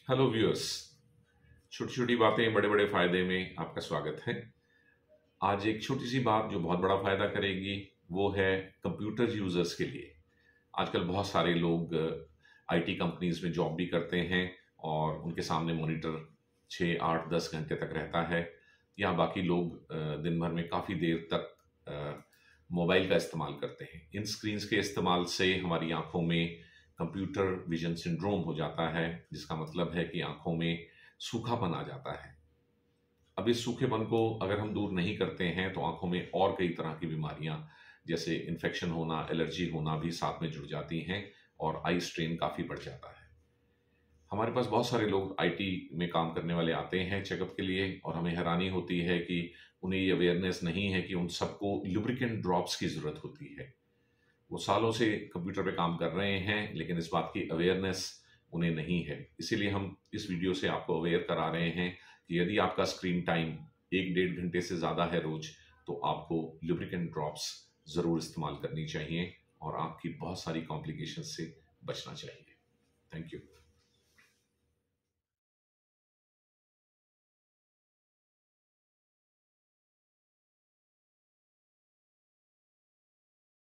Hello viewers. छोटी छोटी बातें बड़े बड़े फायदे में आपका स्वागत है। आज एक छोटी सी बात जो बहुत बड़ा फायदा करेगी वो है कंप्यूटर यूजर्स के लिए। आजकल बहुत सारे लोग आईटी कंपनीज में जॉब भी करते हैं और उनके सामने मॉनिटर 6 8 10 घंटे तक रहता है। या बाकी लोग दिन भर में काफ़ी देर तक मोबाइल का इस्तेमाल करते हैं। इन स्क्रीन्स के इस्तेमाल से हमारी आंखों में कंप्यूटर विजन सिंड्रोम हो जाता है, जिसका मतलब है कि आंखों में सूखापन आ जाता है। अब इस सूखेपन को अगर हम दूर नहीं करते हैं तो आंखों में और कई तरह की बीमारियां जैसे इन्फेक्शन होना, एलर्जी होना भी साथ में जुड़ जाती हैं और आई स्ट्रेन काफ़ी बढ़ जाता है। हमारे पास बहुत सारे लोग आईटी में काम करने वाले आते हैं चेकअप के लिए और हमें हैरानी होती है कि उन्हें ये अवेयरनेस नहीं है कि उन सबको लुब्रिकेंट ड्रॉप्स की ज़रूरत होती है। वो सालों से कंप्यूटर पे काम कर रहे हैं लेकिन इस बात की अवेयरनेस उन्हें नहीं है। इसीलिए हम इस वीडियो से आपको अवेयर करा रहे हैं कि यदि आपका स्क्रीन टाइम 1 डेढ़ घंटे से ज़्यादा है रोज, तो आपको लुब्रिकेंट ड्रॉप्स ज़रूर इस्तेमाल करनी चाहिए और आपकी बहुत सारी कॉम्प्लिकेशन से बचना चाहिए। Thank you.